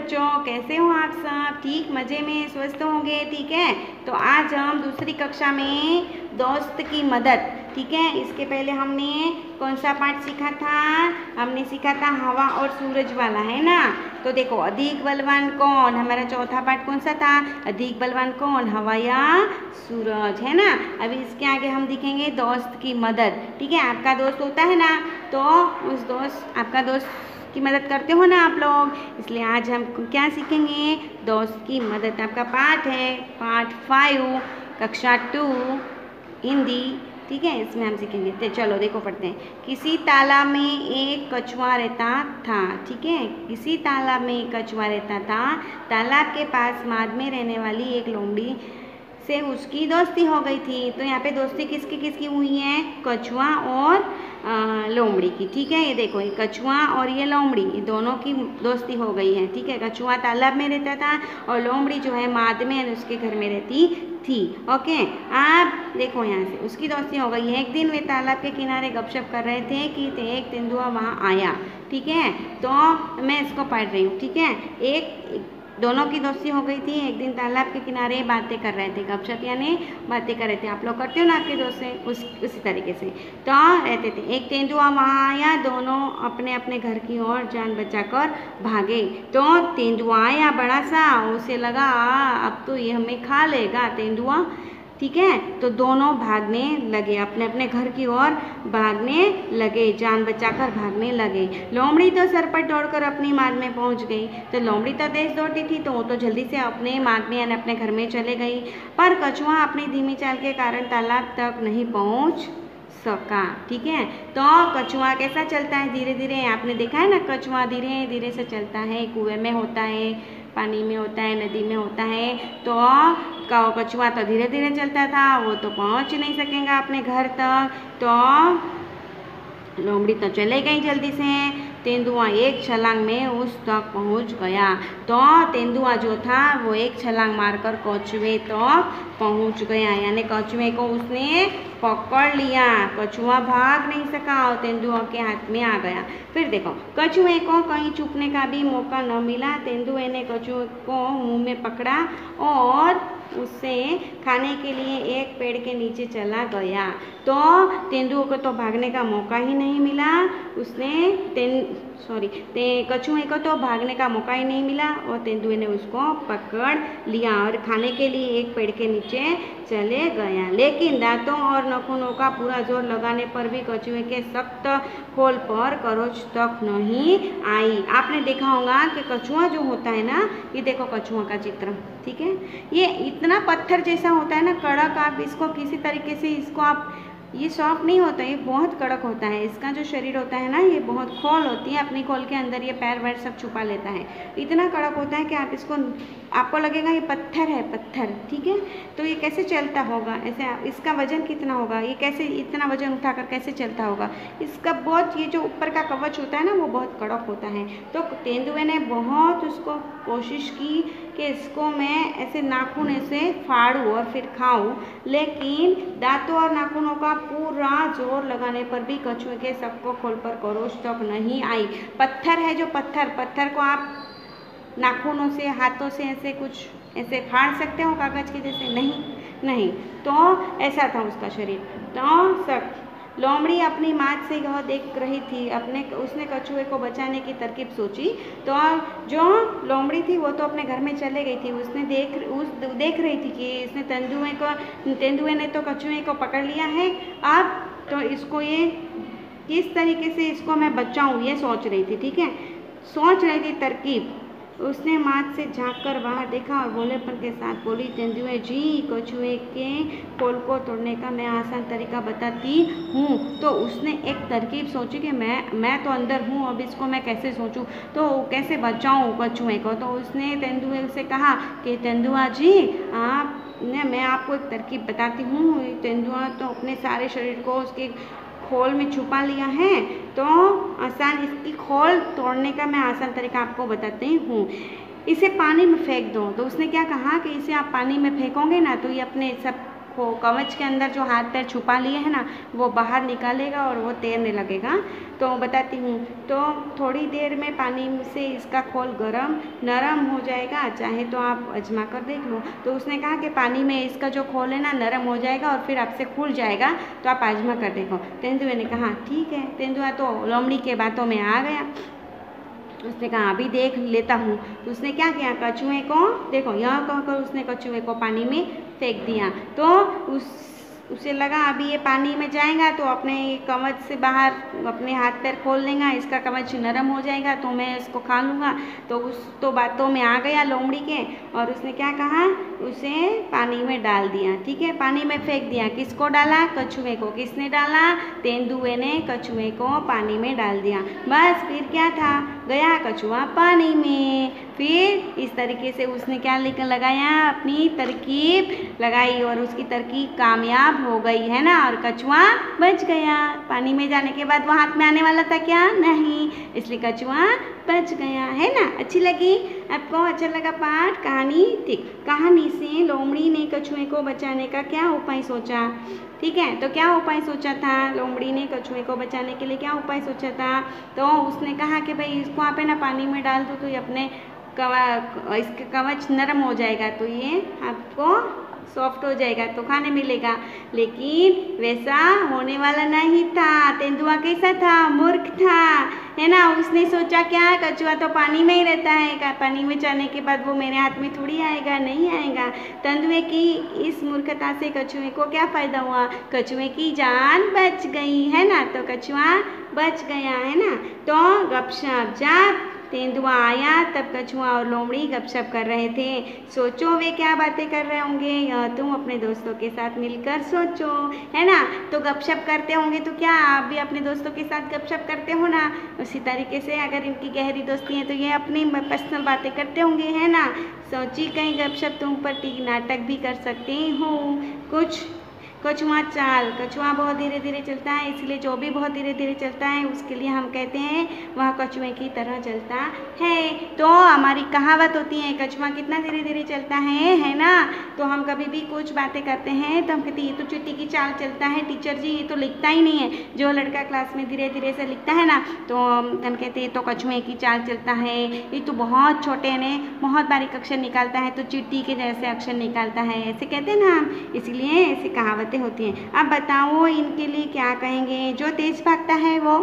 बच्चों, कैसे हो आप सब? ठीक, मज़े में, स्वस्थ होंगे, ठीक है। तो आज हम दूसरी कक्षा में दोस्त की मदद, ठीक है। इसके पहले हमने कौन सा पाठ सीखा था? हमने सीखा था हवा और सूरज वाला, है ना। तो देखो, अधिक बलवान कौन, हमारा चौथा पाठ कौन सा था? अधिक बलवान कौन, हवा या सूरज, है ना। अभी इसके आगे हम दिखेंगे दोस्त की मदद, ठीक है। आपका दोस्त होता है ना, तो उस दोस्त, आपका दोस्त की मदद करते हो ना आप लोग, इसलिए आज हम क्या सीखेंगे? दोस्त की मदद। आपका पाठ है पाठ 5 कक्षा 2 हिंदी, ठीक है। इसमें हम सीखेंगे। तो चलो देखो पढ़ते हैं। किसी तालाब में एक कछुआ रहता था, ठीक है। किसी तालाब में एक कछुआ रहता था। तालाब के पास माद में रहने वाली एक लोमड़ी से उसकी दोस्ती हो गई थी। तो यहाँ पे दोस्ती किसकी किसकी हुई है? कछुआ और लोमड़ी की, ठीक है। ये देखो, ये कछुआ और ये लोमड़ी, ये दोनों की दोस्ती हो गई है, ठीक है। कछुआ तालाब में रहता था और लोमड़ी जो है माद में उसके घर में रहती थी, ओके। आप देखो यहाँ से उसकी दोस्ती हो गई है। एक दिन वे तालाब के किनारे गपशप कर रहे थे कि एक तेंदुआ वहाँ आया, ठीक है। तो मैं इसको पढ़ रही हूँ, ठीक है। दोनों की दोस्ती हो गई थी। एक दिन तालाब के किनारे बातें कर रहे थे, गपशप यानी बातें कर रहे थे। आप लोग करते हो ना आपके दोस्त से, उसी तरीके से तो रहते थे। एक तेंदुआ वहाँ आया, दोनों अपने अपने घर की ओर जान बचाकर भागे। तो तेंदुआ आया बड़ा सा, उसे लगा अब तो ये हमें खा लेगा तेंदुआ, ठीक है। तो दोनों भागने लगे, अपने अपने घर की ओर भागने लगे, जान बचाकर भागने लगे। लोमड़ी तो सरपट दौड़कर अपनी माद में पहुंच गई। तो लोमड़ी तो तेज दौड़ती थी, तो वो तो जल्दी से अपने माद में यानी अपने घर में चले गई। पर कछुआ अपनी धीमी चाल के कारण तालाब तक नहीं पहुंच सका, ठीक है। तो कछुआ कैसा चलता है? धीरे धीरे। आपने देखा है ना, कछुआ धीरे धीरे से चलता है। कुएं में होता है, पानी में होता है, नदी में होता है। तो कछुआ तो धीरे धीरे चलता था, वो तो पहुंच नहीं सकेगा अपने घर तक। तो लोमड़ी तो चले गई जल्दी से। तेंदुआ एक छलांग में उस तक पहुंच गया। तो तेंदुआ जो था वो एक छलांग मारकर कछुए तक पहुंच गया, यानी कछुए को उसने पकड़ लिया। कछुआ भाग नहीं सका और तेंदुआ के हाथ में आ गया। फिर देखो, कछुए को कहीं छुपने का भी मौका न मिला। तेंदुए ने कछुए को मुंह में पकड़ा और उससे खाने के लिए एक पेड़ के नीचे चला गया। तो तेंदुए को तो भागने का मौका ही नहीं मिला। कछुए को तो भागने का मौका ही नहीं मिला और तेंदुए ने उसको पकड़ लिया और खाने के लिए एक पेड़ के नीचे चले गया। लेकिन दांतों और नखूनों का पूरा जोर लगाने पर भी कछुए के सख्त खोल पर खरोंच तक नहीं आई। आपने देखा होगा कि कछुआ जो होता है ना, ये देखो कछुआ का चित्र, ठीक है। ये इतना पत्थर जैसा होता है ना, कड़क। आप इसको किसी तरीके से ये सॉफ्ट नहीं होता, ये बहुत कड़क होता है। इसका जो शरीर होता है ना, ये बहुत खोल होती है, अपनी खोल के अंदर ये पैर वैर सब छुपा लेता है। इतना कड़क होता है कि आपको लगेगा ये पत्थर है, पत्थर, ठीक है। तो ये कैसे चलता होगा ऐसे? इसका वजन कितना होगा? ये कैसे इतना वजन उठाकर कैसे चलता होगा? इसका बहुत, ये जो ऊपर का कवच होता है ना, वो बहुत कड़क होता है। तो तेंदुए ने बहुत उसको कोशिश की कि इसको मैं ऐसे नाखून ऐसे फाड़ूं और फिर खाऊं, लेकिन दांतों और नाखूनों का पूरा जोर लगाने पर भी कछुए के सबको खोल पर खरोंच तक नहीं आई। पत्थर है जो पत्थर को आप नाखूनों से, हाथों से ऐसे कुछ ऐसे फाड़ सकते हो कागज के जैसे? नहीं। तो ऐसा था उसका शरीर। तो लोमड़ी अपनी माद से यह देख रही थी। उसने कछुए को बचाने की तरकीब सोची। तो जो लोमड़ी थी वो तो अपने घर में चले गई थी। उसने देख रही थी कि इसने तेंदुए ने तो कछुए को पकड़ लिया है। अब तो इसको ये किस तरीके से इसको मैं बचाऊं, ये सोच रही थी, ठीक है। सोच रही थी तरकीब। उसने माद से झांककर बाहर देखा और भोलेपन के साथ बोली, तेंदुए जी, कछुए के खोल को तोड़ने का मैं आसान तरीका बताती हूँ। तो उसने एक तरकीब सोची कि मैं तो अंदर हूँ, अब इसको मैं कैसे सोचूं, तो कैसे बचाऊं कछुए को। तो उसने तेंदुए से कहा कि तेंदुआ जी, मैं आपको एक तरकीब बताती हूँ। तेंदुआ तो अपने सारे शरीर को उसके खोल में छुपा लिया है, तो इसकी खोल तोड़ने का मैं आसान तरीका आपको बताती हूँ। इसे पानी में फेंक दो। तो उसने क्या कहा कि इसे आप पानी में फेंकोगे ना, तो ये अपने सब कवच के अंदर जो हाथ पैर छुपा लिए है ना वो बाहर निकालेगा और वो तैरने लगेगा। तो बताती हूँ। तो थोड़ी देर में पानी से इसका खोल नरम हो जाएगा, चाहे तो आप आजमा कर देख लो। तो उसने कहा कि पानी में इसका जो खोल है ना नरम हो जाएगा और फिर आपसे खुल जाएगा, तो आप आजमा कर देखो। तेंदुए ने कहा ठीक है। तेंदुआ तो लोमड़ी के बातों में आ गया। उसने कहा अभी देख लेता हूँ। तो उसने क्या किया, कछुए को देखो यह कहकर उसने कछुए को पानी में फेंक दिया। तो उसे लगा अभी ये पानी में जाएगा तो अपने कवच से बाहर अपने हाथ पैर खोल लेगा, इसका कवच नरम हो जाएगा तो मैं इसको खा लूँगा। तो तो बातों में आ गया लोमड़ी के, और उसने क्या कहा, उसे पानी में डाल दिया। ठीक है, पानी में फेंक दिया। किसको डाला, कछुए को। किसने डाला, तेंदुए ने कछुए को पानी में डाल दिया। बस फिर क्या था, गया कछुआ पानी में। फिर इस तरीके से उसने क्या लगाया, अपनी तरकीब लगाई और उसकी तरकीब कामयाब हो गई है ना, और कछुआ बच गया। पानी में जाने के बाद वो हाथ में आने वाला था क्या, नहीं, इसलिए कछुआ बच गया है ना। अच्छी लगी आपको, अच्छा लगा पाठ, कहानी। ठीक, कहानी से लोमड़ी ने कछुए को बचाने का क्या उपाय सोचा। ठीक है, तो क्या उपाय सोचा था लोमड़ी ने कछुए को बचाने के लिए, क्या उपाय सोचा था। तो उसने कहा कि भाई इसको आप है ना पानी में डाल दो तो ये अपने इसका कवच नरम हो जाएगा, तो ये आपको सॉफ्ट हो जाएगा तो खाने मिलेगा। लेकिन वैसा होने वाला नहीं था। तेंदुआ कैसा था, मूर्ख था, है ना। उसने सोचा क्या, कछुआ तो पानी में ही रहता है, पानी में जाने के बाद वो मेरे हाथ में थोड़ी आएगा, नहीं आएगा। तेंदुए की इस मूर्खता से कछुए को क्या फ़ायदा हुआ, कछुए की जान बच गई है ना, तो कछुआ बच गया है ना। तो गपशप, जब तेंदुआ आया तब कछुआ और लोमड़ी गपशप कर रहे थे। सोचो वे क्या बातें कर रहे होंगे, यह तुम अपने दोस्तों के साथ मिलकर सोचो, है ना। तो गपशप करते होंगे तो क्या आप भी अपने दोस्तों के साथ गपशप करते हो ना। उसी तरीके से अगर इनकी गहरी दोस्ती है तो ये अपनी पर्सनल बातें करते होंगे, है ना। सोची कहीं गपशप तुम पर नाटक भी कर सकते हो कुछ। कछुआ चाल, कछुआ बहुत धीरे धीरे चलता है, इसलिए जो भी बहुत धीरे धीरे चलता है उसके लिए हम कहते हैं वह कछुए की तरह चलता है। तो हमारी कहावत होती है कछुआ कितना धीरे धीरे चलता है ना। तो हम कभी भी कुछ बातें करते हैं तो हम कहते हैं ये तो चींटी की चाल चलता है, टीचर जी ये तो लिखता ही नहीं है। जो लड़का क्लास में धीरे धीरे से लिखता है ना तो हम कहते हैं तो कछुए की चाल चलता है, ये तो बहुत छोटे ने बहुत बारीक अक्षर निकालता है तो चींटी के जैसे अक्षर निकालता है, ऐसे कहते हैं ना हम, इसलिए ऐसी कहावत होती हैं। अब बताओ इनके लिए क्या कहेंगे। जो तेज भागता है वो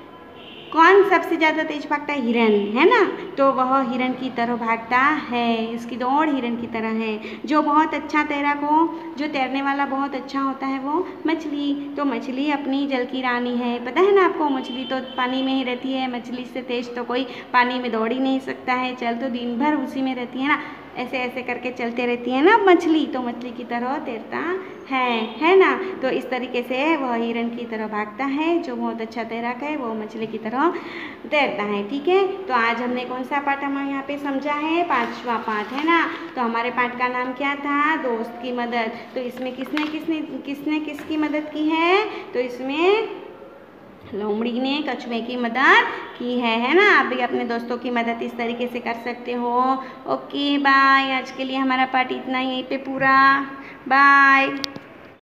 कौन सबसे ज़्यादा तेज भागता है, हिरन, है ना। तो वह हिरन की तरह भागता है, इसकी दौड़ हिरन की तरह है। जो बहुत अच्छा तैराक हो, जो तैरने वाला बहुत अच्छा होता है वो मछली। तो मछली अपनी जल की रानी है, पता है ना आपको। मछली तो पानी में ही रहती है, मछली से तेज तो कोई पानी में दौड़ ही नहीं सकता है, चल तो दिन भर उसी में रहती है ना, ऐसे ऐसे करके चलते रहती है ना मछली। तो मछली की तरह तैरता है ना। तो इस तरीके से वह हिरन की तरह भागता है, जो बहुत अच्छा तैराक है वो मछली की तरह तैरता है। ठीक है, तो आज हमने कौन सा पाठ हमारे यहाँ पे समझा है, 5वां पाठ, है ना। तो हमारे पाठ का नाम क्या था, दोस्त की मदद। तो इसमें किसने किसकी मदद की है, तो इसमें लोमड़ी ने कछुए की मदद की है ना। आप भी अपने दोस्तों की मदद इस तरीके से कर सकते हो। ओके बाय, आज के लिए हमारा पाठ इतना ही, यहीं पे पूरा। बाय।